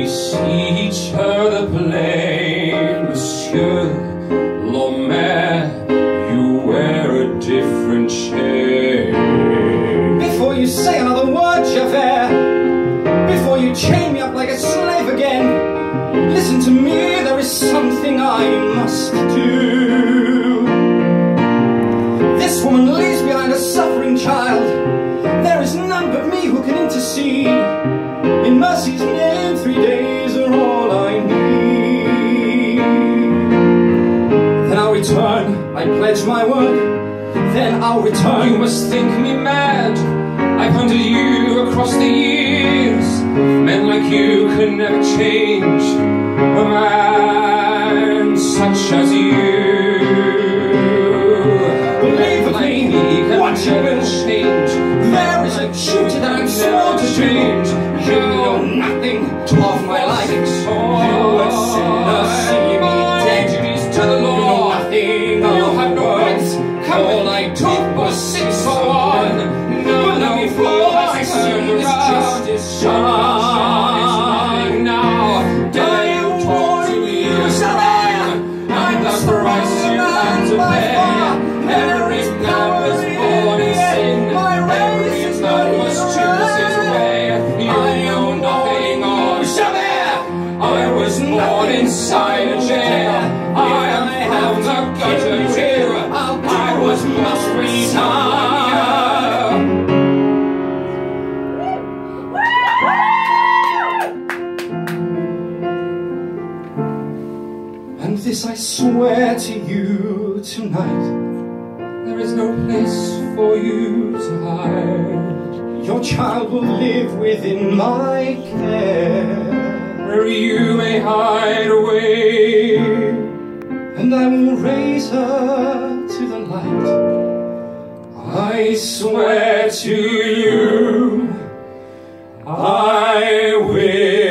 we see each other plain, Monsieur Lemaire, you wear a different shade. Before you say another word, Javert, before you chain me up like a slave again, listen to me, there is something I must do. This woman leaves behind a suffering child. There is none but me who can intercede. In mercy's name, 3 days are all I need. Then I'll return, I pledge my word. Then I'll return. You must think me mad. I've hunted you across the years. Men like you can never change a man such as you. Believe me, what you will change. There is a duty that I'm sworn to change. You know nothing of my life. You a sinner, see me dead. Duties to the law. You know nothing. You have no rights. All I did was 6 for 1. No, before I see this justice shine now. Dare you talk to me as I am? I'm the price you have to pay. Every man was born in sin. Every man must choose his way. You know nothing of Javert. I was born inside a jail. I am from the gutter here. I was must resign. And this I swear to you tonight. There is no place for you to hide. Your child will live within my care, Where you may hide away. and I will raise her to the light. I swear to you, I will.